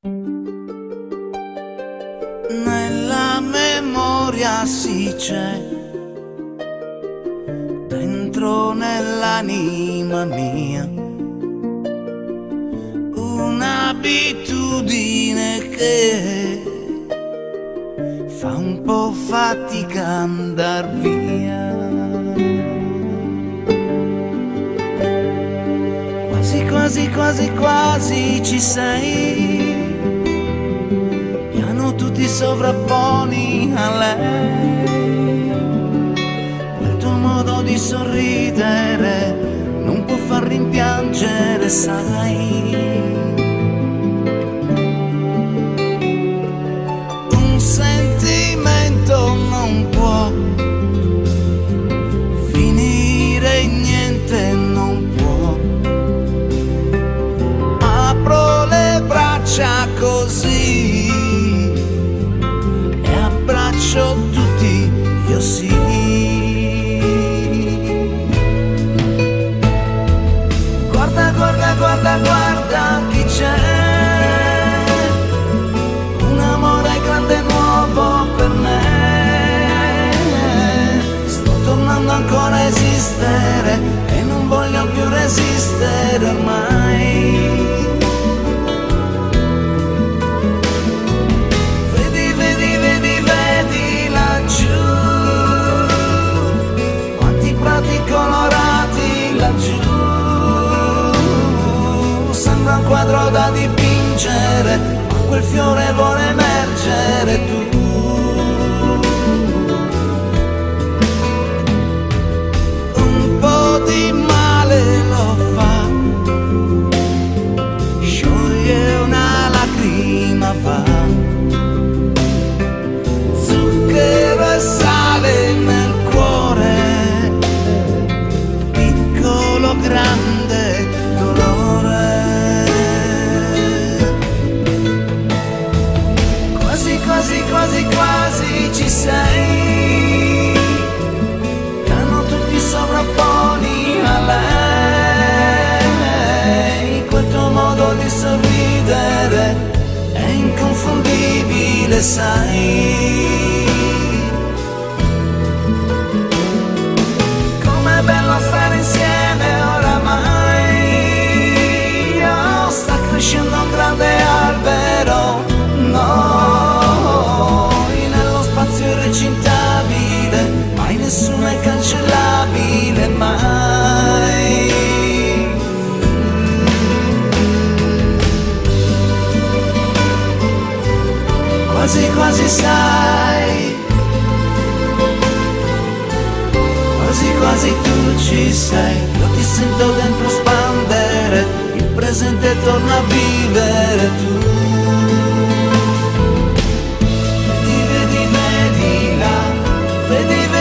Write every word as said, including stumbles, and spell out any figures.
Nella memoria si c'è, dentro nell'anima mia, un'abitudine che fa un po' fatica andar via. Quasi quasi quasi quasi ci sei, piano tu ti sovrapponi a lei, quel tuo modo di sorridere non può far rimpiangere, sai. Un sentimento non può finire in niente, non può. Apro le braccia così e abbraccio tutti, io sì. Guarda, guarda, guarda, guarda chi c'è, un amore grande e nuovo per me. Sto tornando ancora a esistere e non voglio più resistere ormai. Vedi, vedi, vedi, vedi laggiù, quanti prati colorati laggiù. Sembra un quadro da dipingere, ma quel fiore vuole emergere tu. Un po' di male lo fa, scioglie una lacrima, va. Zucchero e sale nel cuore, piccolo grande dolore. Quasi, quasi, quasi ci sei, piano tu ti sovrapponi a lei, quel tuo modo di sorridere è inconfondibile, sai. Com'è bello stare insieme oramai, oh, sta crescendo un grande albero, no, irrecintabile, mai nessuno è cancellabile, mai. Quasi quasi sai, quasi quasi tu ci sei, io ti sento dentro spandere, il presente torna a vivere tu. Vedi,